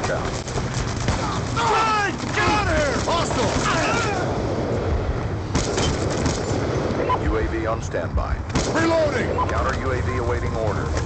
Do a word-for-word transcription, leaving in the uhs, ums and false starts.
down. Right! Got her! Hostile! U A V on standby. Reloading! Counter U A V awaiting orders.